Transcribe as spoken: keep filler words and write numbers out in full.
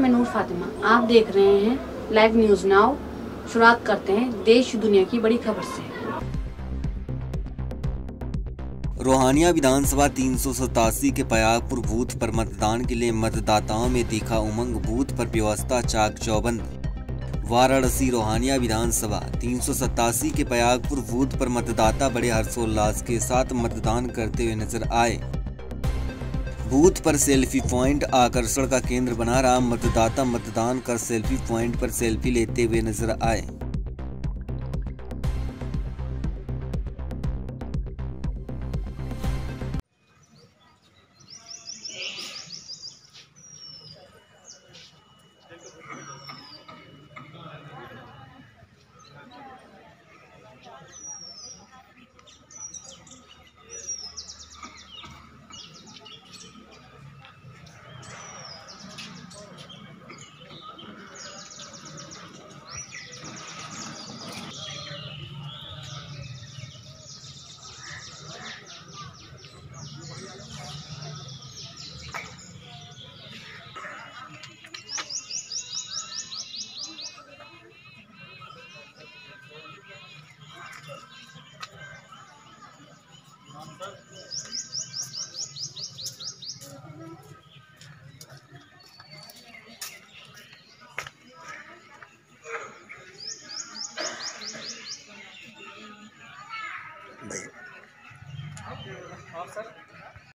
मैं नूर फातिमा, आप देख रहे हैं लाइव न्यूज नाउ। शुरुआत करते हैं देश दुनिया की बड़ी खबर से। रोहानिया विधानसभा तीन सौ सतासी के पयागपुर बूथ पर मतदान के लिए मतदाताओं में दिखा उमंग। बूथ पर व्यवस्था चाक चौबंद। वाराणसी रोहानिया विधानसभा तीन सौ सतासी के पयागपुर बूथ पर मतदाता बड़े हर्षोल्लास के साथ मतदान करते हुए नजर आए। बूथ पर सेल्फी पॉइंट आकर्षण का केंद्र बना रहा। मतदाता मतदान कर सेल्फी पॉइंट पर सेल्फी लेते हुए नजर आए।